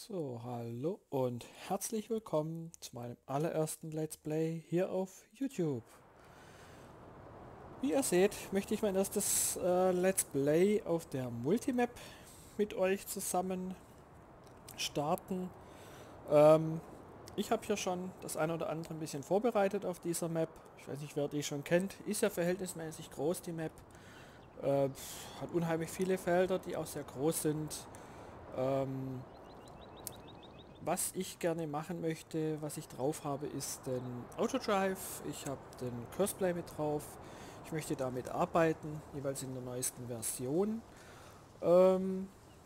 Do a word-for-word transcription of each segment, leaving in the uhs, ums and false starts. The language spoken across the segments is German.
So, hallo und herzlich willkommen zu meinem allerersten Let's Play hier auf YouTube. Wie ihr seht, möchte ich mein erstes äh, Let's Play auf der Multimap mit euch zusammen starten. Ähm, ich habe hier schon das eine oder andere ein bisschen vorbereitet auf dieser Map. Ich weiß nicht, wer die schon kennt. Ist ja verhältnismäßig groß, die Map. Äh, hat unheimlich viele Felder, die auch sehr groß sind. Ähm, Was ich gerne machen möchte, was ich drauf habe, ist den Autodrive. Ich habe den Curseplay mit drauf. Ich möchte damit arbeiten, jeweils in der neuesten Version. Ähm,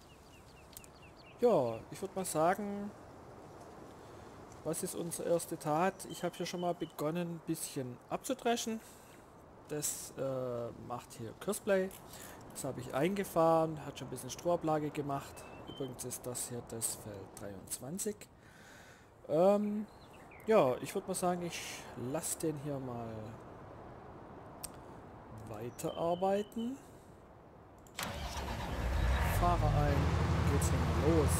ja, ich würde mal sagen, was ist unsere erste Tat? Ich habe hier schon mal begonnen, ein bisschen abzudreschen. Das äh, macht hier Curseplay. Das habe ich eingefahren, hat schon ein bisschen Strohablage gemacht. Übrigens ist das hier das Feld dreiundzwanzig. Ähm, Ja, ich würde mal sagen, ich lasse den hier mal weiterarbeiten. Fahre ein, dann geht's hier mal los.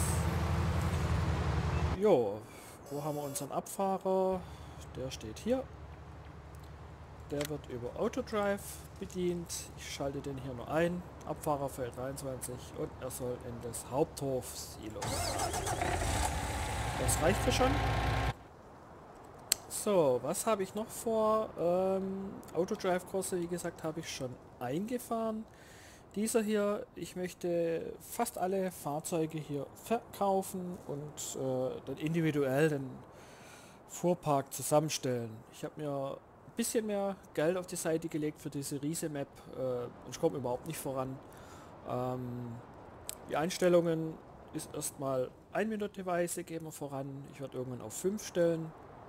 Jo, wo haben wir unseren Abfahrer? Der steht hier. Der wird über Autodrive bedient. Ich schalte den hier nur ein. Abfahrerfeld dreiundzwanzig und er soll in das Haupthof-Silo. Das reicht ja schon. So, was habe ich noch vor? Ähm, Autodrive-Kurse, wie gesagt, habe ich schon eingefahren. Dieser hier, ich möchte fast alle Fahrzeuge hier verkaufen und äh, dann individuell den Fuhrpark zusammenstellen. Ich habe mir ein bisschen mehr Geld auf die Seite gelegt für diese Riese-Map äh, und ich komme überhaupt nicht voran. Ähm, die Einstellungen ist erstmal ein Minute weise, gehen wir voran. Ich werde irgendwann auf fünf stellen.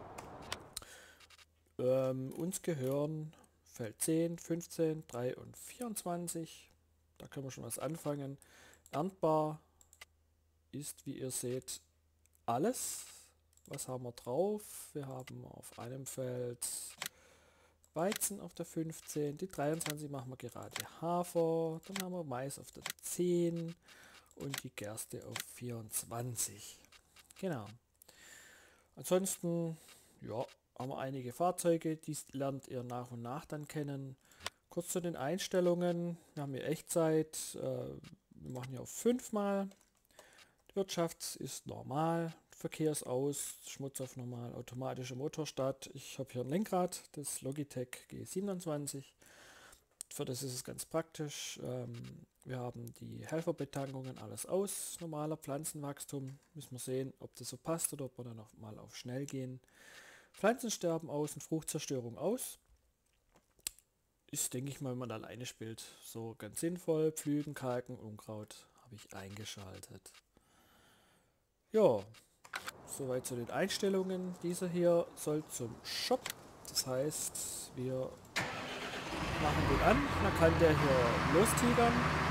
Ähm, uns gehören Feld zehn, fünfzehn, drei und vierundzwanzig. Da können wir schon was anfangen. Erntbar ist, wie ihr seht, alles. Was haben wir drauf? Wir haben auf einem Feld Weizen auf der fünfzehn, die dreiundzwanzig machen wir gerade Hafer, dann haben wir Mais auf der zehn und die Gerste auf vierundzwanzig. Genau. Ansonsten, ja, haben wir einige Fahrzeuge, die lernt ihr nach und nach dann kennen. Kurz zu den Einstellungen. Wir haben hier Echtzeit. Äh, wir machen hier auf fünf mal. Die Wirtschaft ist normal. Verkehr ist aus. Schmutz auf normal. Automatische Motorstart. Ich habe hier ein Lenkrad, das Logitech G siebenundzwanzig. Für das ist es ganz praktisch. Ähm, wir haben die Helferbetankungen alles aus. Normaler Pflanzenwachstum. Müssen wir sehen, ob das so passt oder ob wir dann noch mal auf schnell gehen. Pflanzensterben aus und Fruchtzerstörung aus. Ist, denke ich mal, wenn man alleine spielt, so ganz sinnvoll. Pflügen, Kalken, Unkraut habe ich eingeschaltet. Ja, soweit zu den Einstellungen. Dieser hier soll zum Shop. Das heißt, wir machen den an. Dann kann der hier lostigern.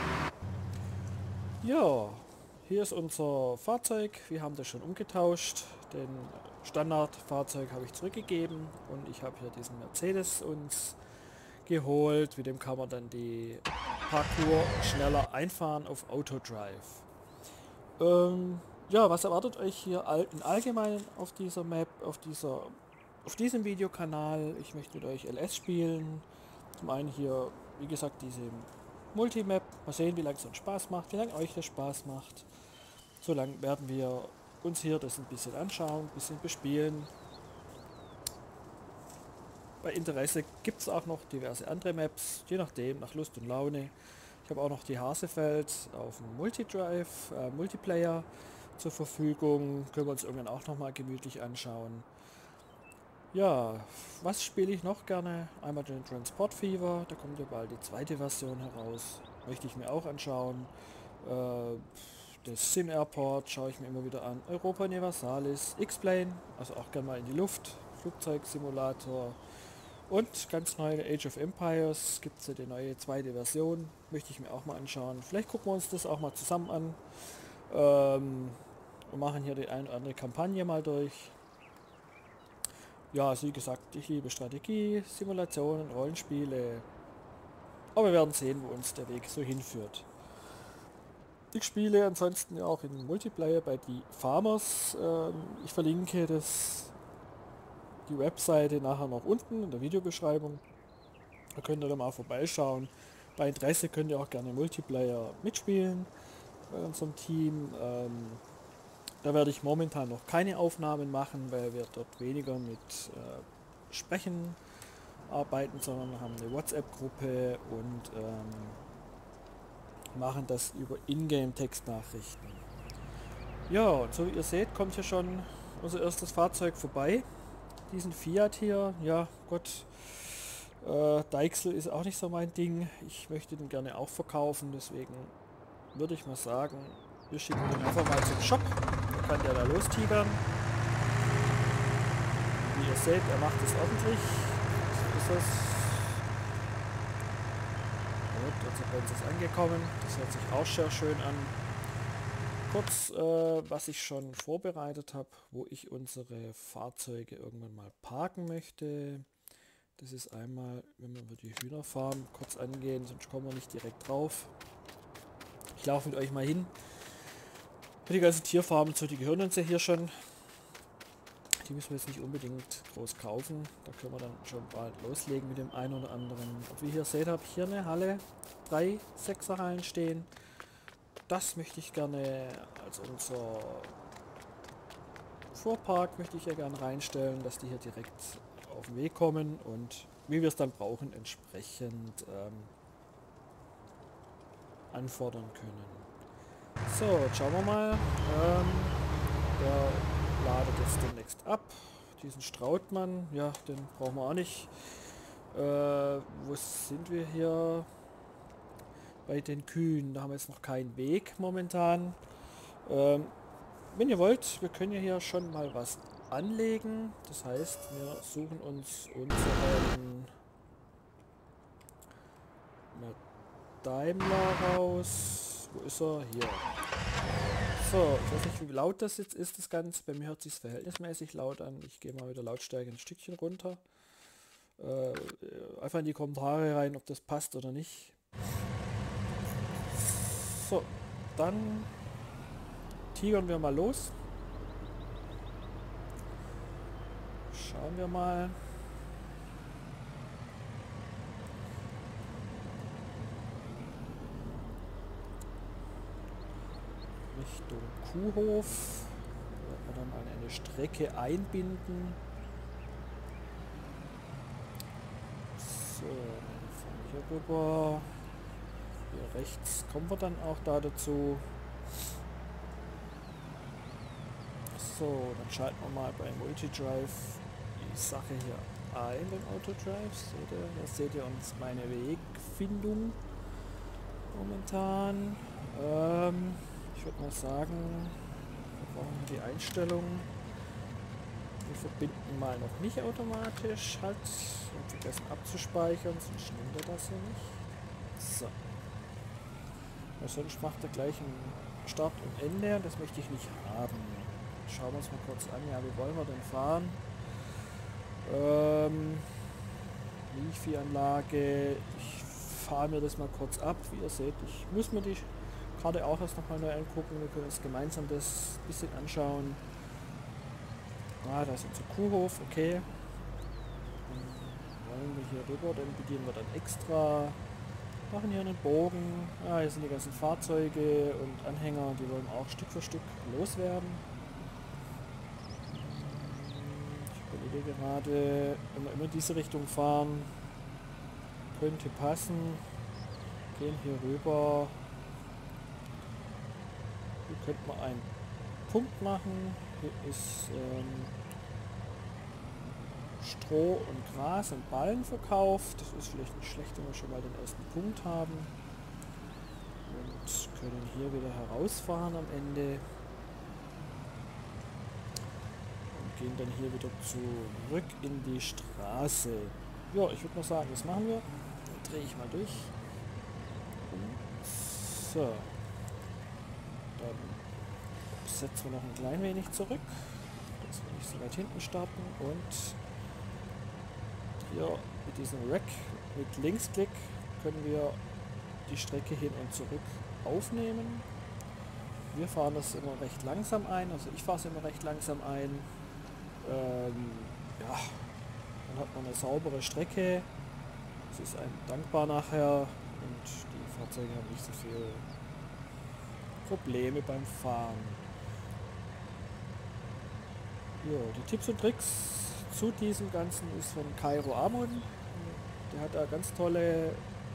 Ja, hier ist unser Fahrzeug. Wir haben das schon umgetauscht. Den Standardfahrzeug habe ich zurückgegeben und ich habe hier diesen Mercedes uns geholt. Mit dem kann man dann die Parkour schneller einfahren auf Autodrive. Ähm, ja, was erwartet euch hier all, im Allgemeinen auf dieser Map, auf dieser, auf diesem Videokanal? Ich möchte mit euch L S spielen. Zum einen hier, wie gesagt, diese Multimap. Mal sehen, wie lange es uns Spaß macht, wie lange euch das Spaß macht. So lange werden wir uns hier das ein bisschen anschauen, ein bisschen bespielen. Bei Interesse gibt es auch noch diverse andere Maps, je nachdem, nach Lust und Laune. Ich habe auch noch die Hasefeld auf dem Multidrive, äh, Multiplayer zur Verfügung. Können wir uns irgendwann auch noch mal gemütlich anschauen. Ja, was spiele ich noch gerne? Einmal den Transport Fever, da kommt ja bald die zweite Version heraus. Möchte ich mir auch anschauen. Äh, das Sim Airport schaue ich mir immer wieder an. Europa Universalis, X-Plane, also auch gerne mal in die Luft. Flugzeugsimulator. Und ganz neu Age of Empires gibt es ja die neue zweite Version. Möchte ich mir auch mal anschauen. Vielleicht gucken wir uns das auch mal zusammen an. Ähm, wir machen hier die eine oder andere Kampagne mal durch. Ja, also wie gesagt, ich liebe Strategie, Simulationen, Rollenspiele. Aber wir werden sehen, wo uns der Weg so hinführt. Ich spiele ansonsten auch in Multiplayer bei die Farmers. Ähm, ich verlinke das, die Webseite nachher noch unten in der Videobeschreibung. Da könnt ihr dann mal vorbeischauen. Bei Interesse könnt ihr auch gerne Multiplayer mitspielen bei unserem Team. Ähm, da werde ich momentan noch keine Aufnahmen machen, weil wir dort weniger mit äh, Sprechen arbeiten, sondern haben eine WhatsApp-Gruppe und ähm, machen das über Ingame-Textnachrichten. Ja, und so wie ihr seht, kommt hier schon unser erstes Fahrzeug vorbei. Diesen Fiat hier, ja Gott, äh, Deichsel ist auch nicht so mein Ding. Ich möchte den gerne auch verkaufen, deswegen würde ich mal sagen, wir schicken den einfach mal zum Shop. Da kann der da lostigern. Wie ihr seht, er macht es ordentlich. So ist es. Gut, unser Benz ist angekommen. Das hört sich auch sehr schön an. Kurz, äh, was ich schon vorbereitet habe, wo ich unsere Fahrzeuge irgendwann mal parken möchte. Das ist einmal, wenn wir über die Hühnerfarm kurz angehen, sonst kommen wir nicht direkt drauf. Ich laufe mit euch mal hin. Für die ganzen Tierfarmen, so, die gehören uns ja hier schon. Die müssen wir jetzt nicht unbedingt groß kaufen. Da können wir dann schon bald loslegen mit dem einen oder anderen. Und wie ihr seht, habe ich hier eine Halle, drei Sechserhallen stehen. Das möchte ich gerne als unser Fuhrpark möchte ich ja gerne reinstellen, dass die hier direkt auf den Weg kommen und wie wir es dann brauchen, entsprechend ähm, anfordern können. So, jetzt schauen wir mal. Ähm, der ladet jetzt demnächst ab. Diesen Strautmann, ja, den brauchen wir auch nicht. Äh, wo sind wir hier? Bei den Kühen, da haben wir jetzt noch keinen Weg momentan. Ähm, wenn ihr wollt, wir können ja hier schon mal was anlegen. Das heißt, wir suchen uns unseren Daimler raus. Wo ist er? Hier. So, ich weiß nicht, wie laut das jetzt ist, das Ganze. Bei mir hört sich verhältnismäßig laut an. Ich gehe mal mit der Lautstärke ein Stückchen runter. Äh, einfach in die Kommentare rein, ob das passt oder nicht. So, dann tigern wir mal los. Schauen wir mal. Richtung Kuhhof. Da werden wir dann mal eine Strecke einbinden. So, dann fahren wir hier rüber. Hier rechts kommen wir dann auch da dazu. So, dann schalten wir mal bei Multidrive die Sache hier ein, den Autodrive. Seht ihr, da seht ihr uns meine Wegfindung momentan. Ähm, ich würde mal sagen, wir brauchen die Einstellung. Wir verbinden mal noch nicht automatisch. Halt, wir haben vergessen abzuspeichern, sonst nimmt er das hier nicht. So. Ja, sonst macht er gleich einen Start und Ende und das möchte ich nicht haben. Schauen wir uns mal kurz an. Ja, wie wollen wir denn fahren? Ähm, Milchviehanlage. Ich fahre mir das mal kurz ab. Wie ihr seht, ich muss mir die Karte auch erst noch mal neu angucken. Wir können uns gemeinsam das ein bisschen anschauen. Ah, da ist unser Kuhhof. Okay. Dann wollen wir hier rüber. Dann bedienen wir dann extra. Machen hier einen Bogen. Ah, hier sind die ganzen Fahrzeuge und Anhänger. Die wollen auch Stück für Stück loswerden. Ich überlege gerade, wenn wir immer in diese Richtung fahren, könnte passen. Gehen hier rüber. Hier könnte man einen Punkt machen. Hier ist ähm, Stroh und Gras und Ballen verkauft. Das ist vielleicht nicht schlecht, wenn wir schon mal den ersten Punkt haben. Und können hier wieder herausfahren am Ende. Gehen dann hier wieder zurück in die Straße. Ja, ich würde mal sagen, das machen wir. Dann drehe ich mal durch. So. Dann setzen wir noch ein klein wenig zurück, dass wir nicht so weit hinten starten. Und hier mit diesem Rack, mit Linksklick, können wir die Strecke hin und zurück aufnehmen. wir fahren das immer recht langsam ein, also ich fahre es immer recht langsam ein. Ähm, ja, dann hat man eine saubere Strecke. Es ist einem dankbar nachher und die Fahrzeuge haben nicht so viel Probleme beim Fahren. Ja, die Tipps und Tricks zu diesem Ganzen ist von Kairo Amon. Der hat da ganz tolle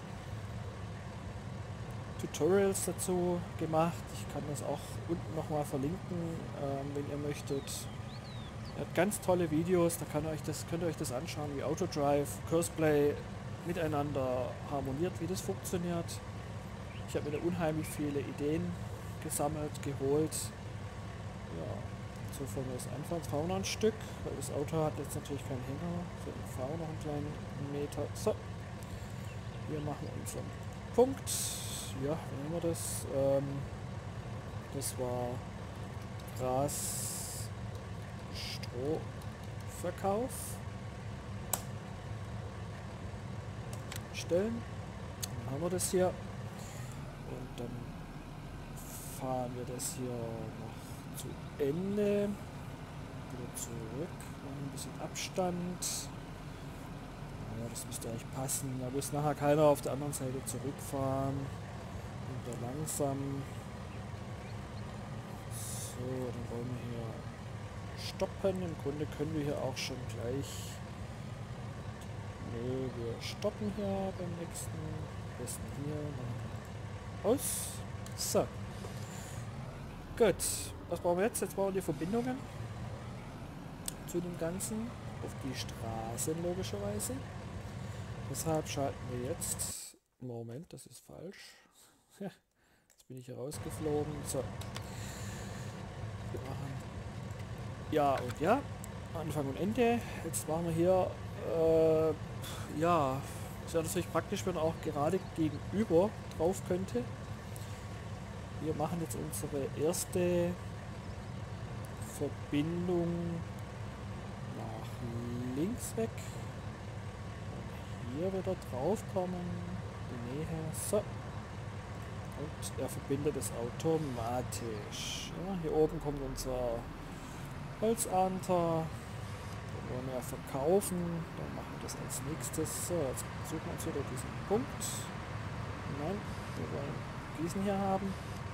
Tutorials dazu gemacht. Ich kann das auch unten nochmal verlinken, ähm, wenn ihr möchtet. Er hat ganz tolle Videos, da kann euch das, könnt ihr euch das anschauen, wie Autodrive, Curseplay miteinander harmoniert, wie das funktioniert. Ich habe mir da unheimlich viele Ideen gesammelt, geholt. Ja, so fangen wir das an. Jetzt fahren wir noch ein Stück, weil das Auto hat jetzt natürlich keinen Hänger. So, dann fahren wir noch einen kleinen Meter. So, hier machen wir unseren Punkt. Ja, wie nehmen wir das? Ähm, das war Gras, Strohverkauf. Stellen. Dann haben wir das hier. Und dann fahren wir das hier noch zu Ende. Wieder zurück. Machen ein bisschen Abstand. Ja, das müsste eigentlich passen. Da muss nachher keiner auf der anderen Seite zurückfahren. Wieder langsam. So, dann wollen wir hier stoppen. Im Grunde können wir hier auch schon gleich... Nö, wir stoppen hier beim nächsten. Am besten hier. Aus. So. Gut. Was brauchen wir jetzt? Jetzt brauchen wir die Verbindungen zu dem Ganzen. Auf die Straße logischerweise. Deshalb schalten wir jetzt... Moment, das ist falsch. Jetzt bin ich hier rausgeflogen. So. Wir machen Ja und Ja. Anfang und Ende. Jetzt machen wir hier... Äh, ja, es wäre natürlich praktisch, wenn er auch gerade gegenüber drauf könnte. Wir machen jetzt unsere erste Verbindung nach links weg. Und hier wieder drauf kommen. Die Nähe. So. Und er verbindet es automatisch. Ja, hier oben kommt unser Holzernter. Den wollen wir verkaufen. Dann machen wir das als nächstes. So, jetzt suchen wir uns wieder diesen Punkt. Nein, wir wollen diesen hier haben.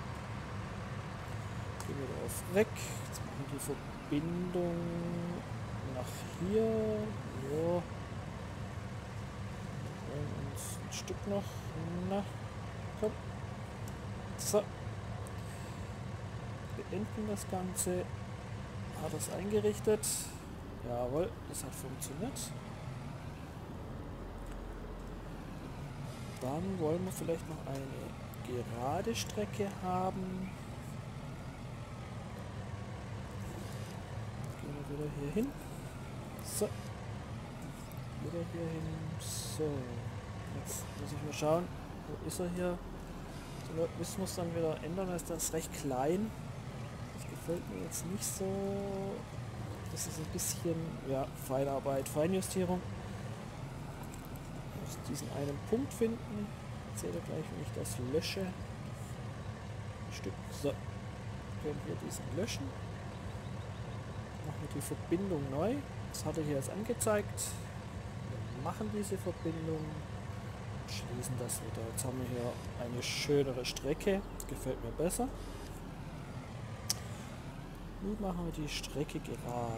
Gehen wir auf Weg. Jetzt machen wir die Verbindung nach hier. So. Wir wollen uns ein Stück noch. Na, komm. So. Beenden das Ganze. Hat das eingerichtet. Jawohl, das hat funktioniert. Dann wollen wir vielleicht noch eine gerade Strecke haben. Gehen wir wieder hier hin. So. Wieder hier hin. So. Jetzt muss ich mal schauen. Wo ist er hier? So, müssen wir es dann wieder ändern. Das ist das recht klein. Das gefällt mir jetzt nicht so. Das ist ein bisschen, ja, Feinarbeit, Feinjustierung. Ich muss diesen einen Punkt finden. Seht ihr gleich, wenn ich das lösche. Ein Stück. So. Können wir diesen löschen. Machen wir die Verbindung neu. Das hat er hier jetzt angezeigt. Wir machen diese Verbindung und schließen das wieder. Jetzt haben wir hier eine schönere Strecke. Das gefällt mir besser. Nun machen wir die Strecke geradeaus.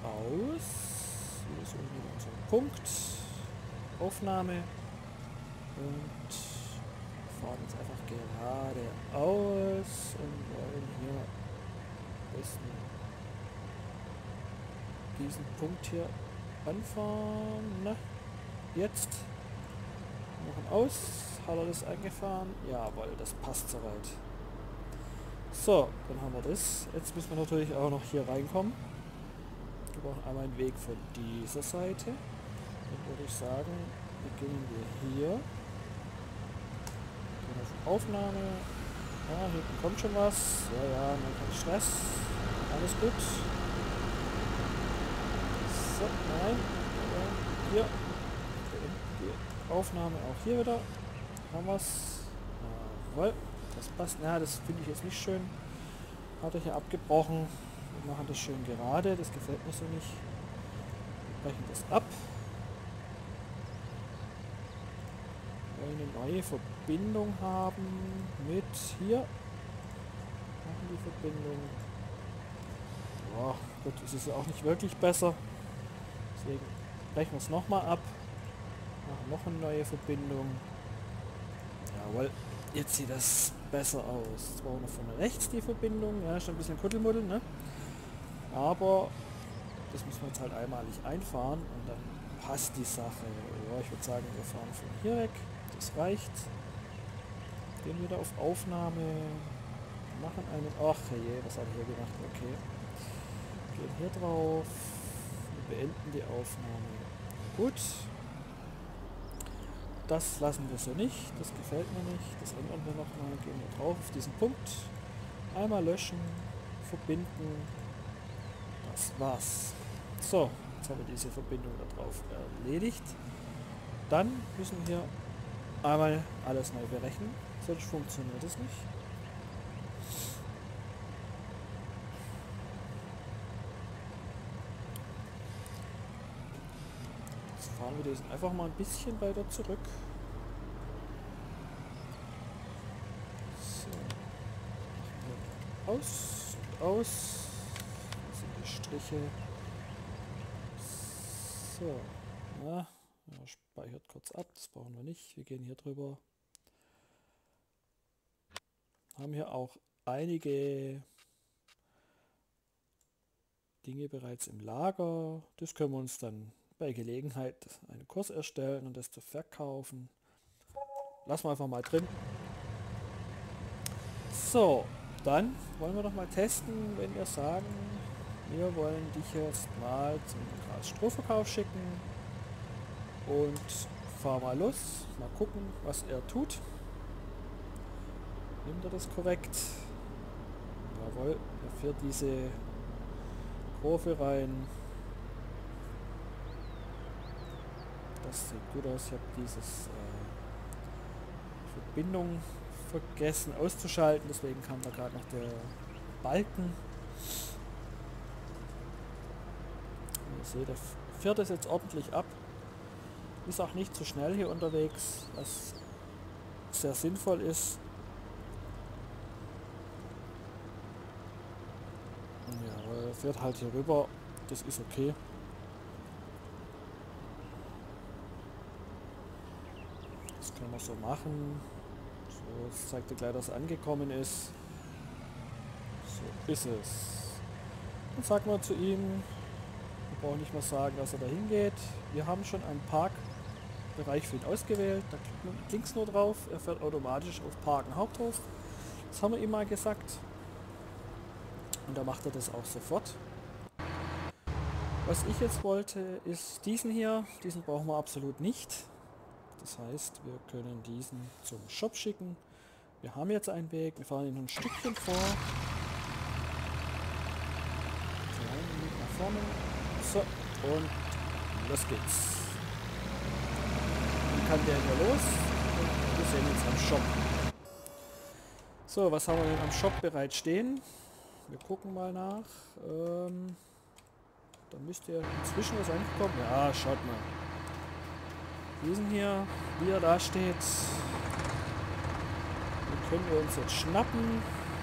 Hier suchen wir unseren Punkt. Aufnahme. Und fahren jetzt einfach geradeaus und wollen hier am besten diesen Punkt hier anfahren. Na, jetzt. Machen aus. Hat er das eingefahren? Jawohl, das passt soweit. So, dann haben wir das. Jetzt müssen wir natürlich auch noch hier reinkommen. Wir brauchen einmal einen Weg von dieser Seite. Dann würde ich sagen, beginnen wir hier. Gehen auf Aufnahme. Ja, hinten kommt schon was. Ja, ja, man kein Stress. Alles gut. So, nein. Hier. Die Aufnahme auch hier wieder. Haben wir es. Jawohl. Das passt. Ja, das finde ich jetzt nicht schön. Hat er hier abgebrochen. Wir machen das schön gerade, das gefällt mir so nicht. Wir brechen das ab. Wir wollen eine neue Verbindung haben mit hier. Machen die Verbindung. Boah, gut, das ist ja auch nicht wirklich besser. Deswegen brechen wir es nochmal ab. Machen noch eine neue Verbindung. Jawohl, jetzt sieht das besser aus. Jetzt brauchen wir von rechts die Verbindung. Ja, schon ein bisschen Kuddelmuddel, ne? Aber das müssen wir jetzt halt einmalig einfahren und dann passt die Sache. Ja, ich würde sagen, wir fahren von hier weg. Das reicht. Gehen wieder auf Aufnahme. Machen einen... Ach je, was habe ich hier gemacht? Okay. Gehen hier drauf. Wir beenden die Aufnahme. Gut. Das lassen wir so nicht. Das gefällt mir nicht. Das ändern wir nochmal. Gehen wir drauf auf diesen Punkt. Einmal löschen. Verbinden. Das war's. So, jetzt haben wir diese Verbindung da drauf erledigt. Dann müssen wir einmal alles neu berechnen. Sonst funktioniert es nicht. Jetzt fahren wir diesen einfach mal ein bisschen weiter zurück. So. Aus, aus. Das sind die Striche. So. Na, ja, speichert kurz ab. Das brauchen wir nicht. Wir gehen hier drüber. Haben hier auch einige Dinge bereits im Lager. Das können wir uns dann bei Gelegenheit einen Kurs erstellen und das zu verkaufen. Lassen wir einfach mal drin. So, dann wollen wir doch mal testen, wenn wir sagen, wir wollen dich jetzt mal zum Grasstreuverkauf schicken und fahr mal los, mal gucken, was er tut. Nimmt er das korrekt? Jawohl, er fährt diese Kurve rein. Das sieht gut aus. Ich habe dieses äh, Verbindung vergessen auszuschalten, deswegen kam da gerade noch der Balken. Ihr seht, er fährt es jetzt ordentlich ab. Ist auch nicht zu schnell hier unterwegs, was sehr sinnvoll ist. Ja, er fährt halt hier rüber, das ist okay. Das können wir so machen. So, jetzt zeigt er gleich, dass er angekommen ist. So ist es. Dann sagen wir zu ihm, wir brauchen nicht mehr sagen, dass er da hingeht. Wir haben schon einen Parkbereich für ihn ausgewählt. Da klickt es nur drauf. Er fährt automatisch auf Parken Haupthof. Das haben wir ihm mal gesagt. Und da macht er das auch sofort. Was ich jetzt wollte, ist diesen hier. Diesen brauchen wir absolut nicht. Das heißt, wir können diesen zum Shop schicken. Wir haben jetzt einen Weg. Wir fahren ihn ein Stückchen vor. Nach vorne. So, und los geht's. Dann kann der hier los. Und wir sehen uns am Shop. So, was haben wir denn am Shop bereits stehen? Wir gucken mal nach. Ähm, da müsste ja inzwischen was angekommen. Ja, schaut mal. Diesen hier, wie er da steht. Den können wir uns jetzt schnappen.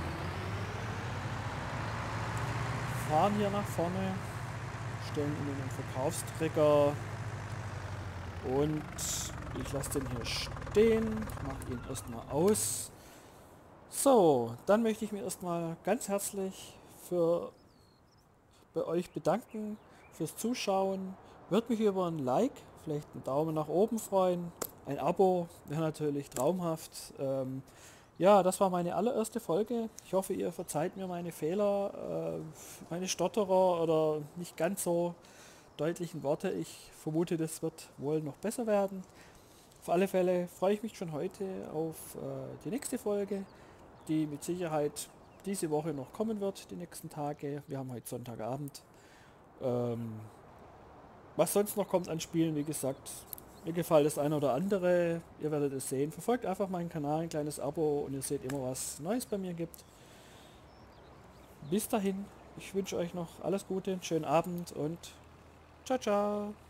Fahren hier nach vorne. Stellen ihn in den Verkaufstrigger. Und ich lasse den hier stehen. Mache ihn erstmal aus. So, dann möchte ich mich erstmal ganz herzlich für bei euch bedanken fürs Zuschauen. Würde mich über ein Like, vielleicht einen Daumen nach oben freuen. Ein Abo wäre natürlich traumhaft. Ähm, ja, das war meine allererste Folge. Ich hoffe, ihr verzeiht mir meine Fehler, äh, meine Stotterer oder nicht ganz so deutlichen Worte. Ich vermute, das wird wohl noch besser werden. Auf alle Fälle freue ich mich schon heute auf äh, die nächste Folge, die mit Sicherheit diese Woche noch kommen wird, die nächsten Tage. Wir haben heute Sonntagabend. Ähm, was sonst noch kommt an Spielen, wie gesagt, mir gefällt das eine oder andere. Ihr werdet es sehen. Verfolgt einfach meinen Kanal, ein kleines Abo und ihr seht immer, was Neues bei mir gibt. Bis dahin, ich wünsche euch noch alles Gute, einen schönen Abend und ciao, ciao.